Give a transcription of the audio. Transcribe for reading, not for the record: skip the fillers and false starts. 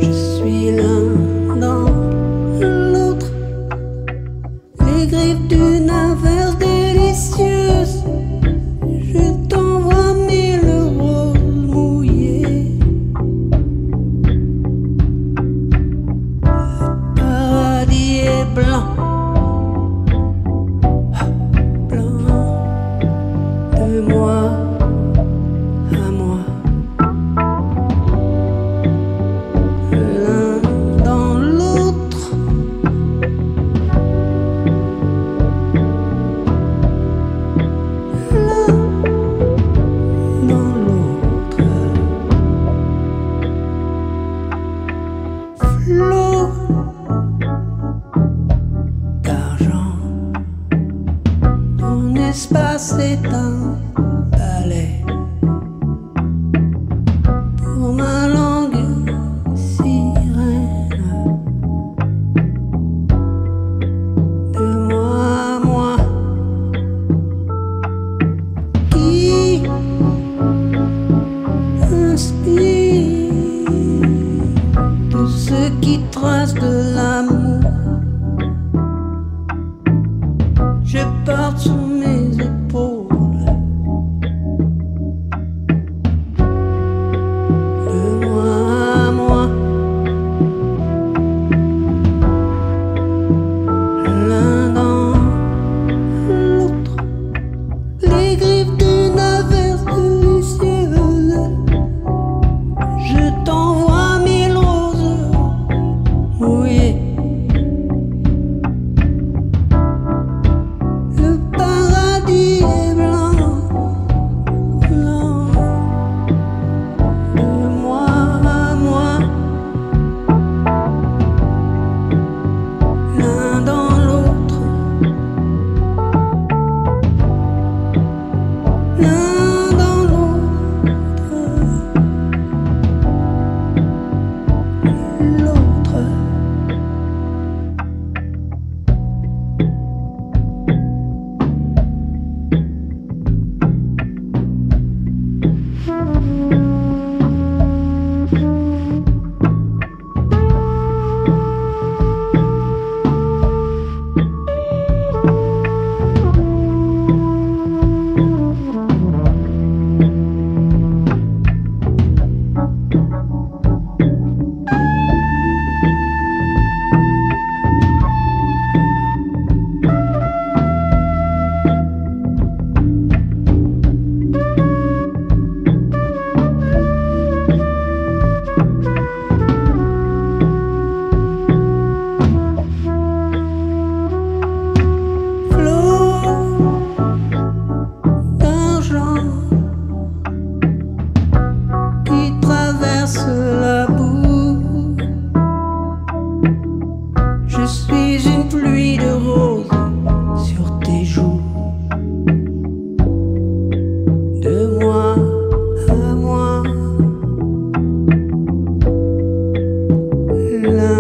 Je suis l'un dans l'autre, les griffes d'une averse délicieuse. Je t'envoie mille roses mouillées. Le paradis est blanc, blanc de moi à moi. L'un dans l'autre, l'un dans l'autre. Flot d'argent, ton espace est un palais. Pour ma langue sirène, de moi à moi, qui inspire de ce qui trace de l'amour. Je porte sur mes épaules de moi à moi, l'un dans l'autre, les griffes d'une averse délicieuse. Je t'envoie mille roses mouillées. Le paradis est blanc, blanc de moi à moi, l'un dans l'autre, l'un dans l'autre, l'autre. L'un